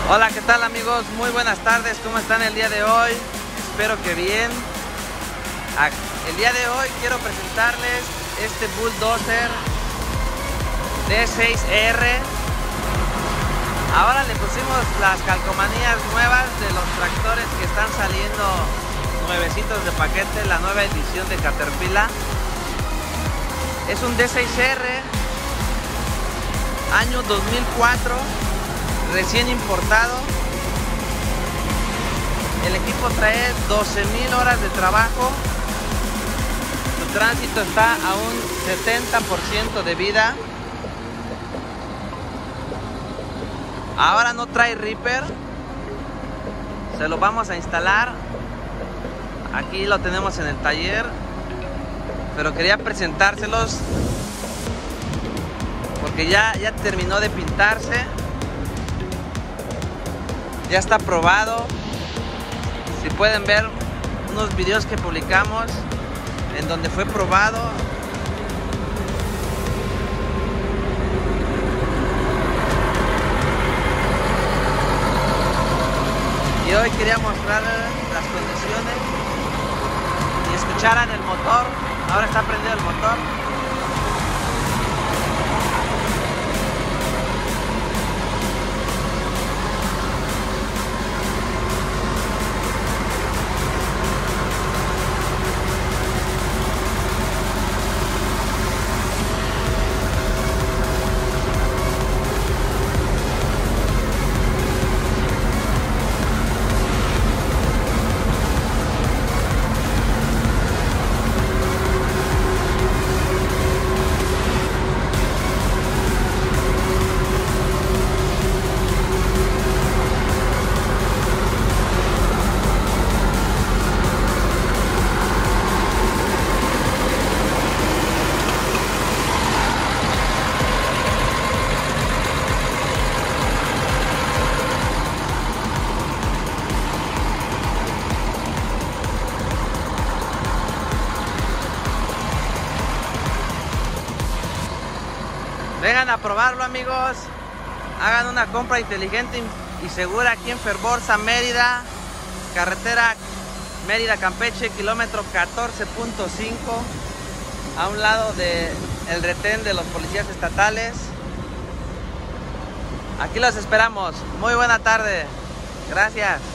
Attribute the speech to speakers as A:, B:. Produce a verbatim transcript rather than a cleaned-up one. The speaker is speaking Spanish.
A: Hola, ¿qué tal amigos? Muy buenas tardes, ¿cómo están el día de hoy? Espero que bien. El día de hoy quiero presentarles este Bulldozer D seis R. Ahora le pusimos las calcomanías nuevas de los tractores que están saliendo nuevecitos de paquete, la nueva edición de Caterpillar. Es un D seis R, año dos mil cuatro, recién importado. El equipo trae doce mil horas de trabajo. Su tránsito está a un setenta por ciento de vida. Ahora no trae Reaper. Se lo vamos a instalar. Aquí lo tenemos en el taller, pero quería presentárselos porque ya, ya terminó de pintarse. Ya está probado. Si pueden ver unos videos que publicamos en donde fue probado. Y hoy quería mostrar las condiciones y escucharan el motor. Ahora está prendido el motor. Vengan a probarlo, amigos. Hagan una compra inteligente y segura aquí en Ferborsa, Mérida, carretera Mérida Campeche, kilómetro catorce punto cinco, a un lado del retén de los policías estatales. Aquí los esperamos. Muy buena tarde. Gracias.